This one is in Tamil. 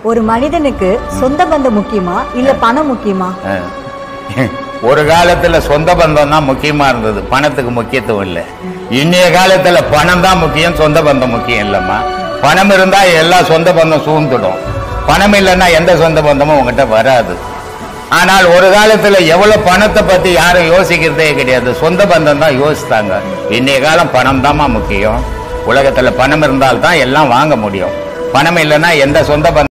ஒரு மனிதனுக்கு சொந்த பந்தம் முக்கியமா இல்ல பணம் முக்கியமா? ஒரு காலத்துல சொந்த பந்தம் தான் முக்கியமா இருந்தது, பணத்துக்கு முக்கியத்துவம் இல்லை. இன்னைய காலத்துல பணம் தான் முக்கியம், சொந்த பந்தம் முக்கியம் இல்லம்மா. பணம் இருந்தா எல்லா சொந்த பந்தம் சூழ்ந்துடும், பணம் இல்லைன்னா எந்த சொந்த பந்தமும் உங்ககிட்ட வராது. ஆனால் ஒரு காலத்துல எவ்வளவு பணத்தை பத்தி யாரும் யோசிக்கிறதே கிடையாது, சொந்த பந்தம் தான் யோசித்தாங்க. இன்னைய காலம் பணம் தான்மா முக்கியம். உலகத்துல பணம் இருந்தால்தான் எல்லாம் வாங்க முடியும், பணம் இல்லைன்னா எந்த சொந்த பந்தம்